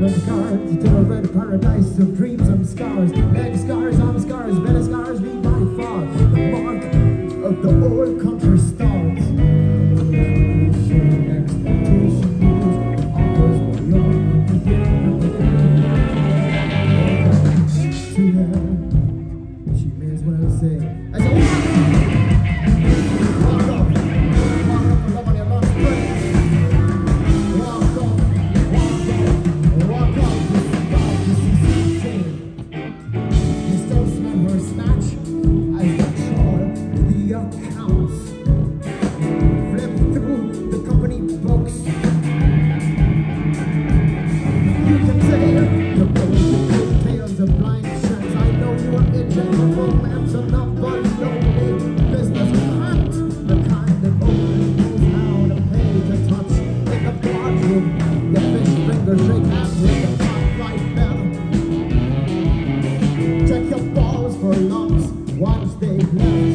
diamond cards to a red paradise of dreams and scars. Leg scars on scars, better scars lead by far. The mark of the old country starts. Expectation moves offers beyond the to her, she may as well say, as a walk up for love on your lunch break. Walk up, to see something. You still smell her snatch as the chore the accounts. Flip through the company books. You can say you're going to tales of blind chance. I know you are itching for romance enough, but lonely business can't. The kind of open knows how to pay to touch in the boardroom. The fish fingers shake hands with the top right bell. Check your balls for lumps once they've left.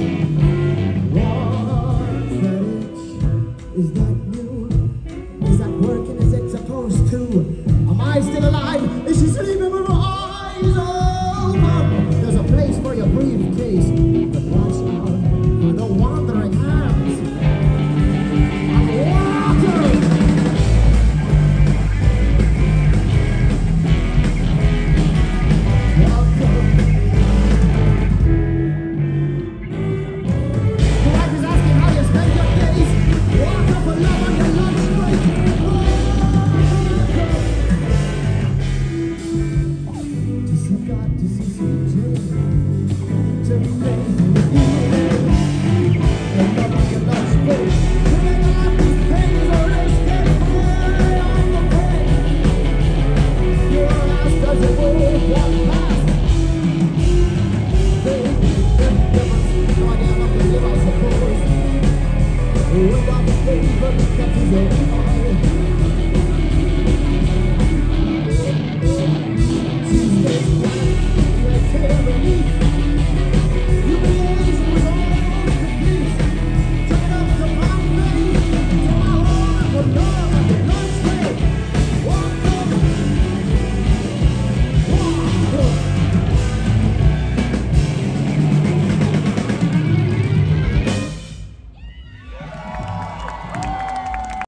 What's that itch? Is that new? Is that working as it's supposed to? Am I still alive? Is she sleeping with her eyes open? There's a place for your briefcase, but watch out for the wandering hands. I'm walking! Welcome. The wife is asking how you spend your days. Walk up for love on your lunch break. To see God, to see CJ, to play with you. And love on your lunch break. To make all these things or escape away on the break. Your ass doesn't work one pass. Big difference, no idea what to live, I suppose. Without the favor, that is a